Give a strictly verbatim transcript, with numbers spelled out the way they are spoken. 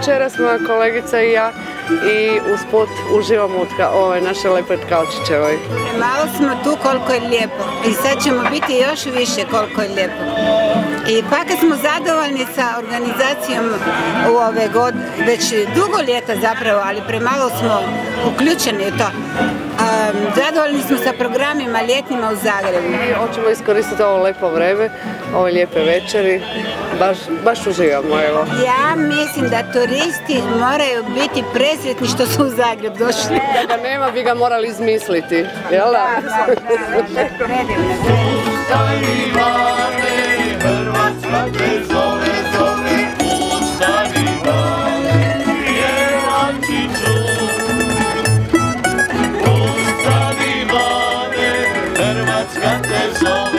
večeras, moja kolegica i ja, i usput uživamo u ovoj našoj lepoj Tkalčićevoj. Malo smo tu koliko je lijepo i sad ćemo biti još više koliko je lijepo. I pak smo zadovoljni sa organizacijom u ove godine, već dugo ljeta zapravo, ali premalo smo uključeni u to. Um, zadovoljni smo sa programima ljetnima u Zagrebu. I hoćemo iskoristiti ovo lepo vreme, ove lijepe večeri, baš, baš uživamo, evo. Ja mislim da turisti moraju biti presretni što su u Zagreb došli. Da ga nema, bi ga morali izmisliti, jel da? Da, da, da, predivno. Hrvatska te zove, zove, ustani Ban Jelačiću. Ustani Bane, Hrvatska te zove.